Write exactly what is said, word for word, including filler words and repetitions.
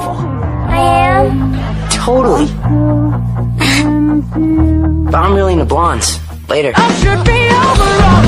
beautiful. I am? Totally. But I'm really into blondes. Later. I should be over all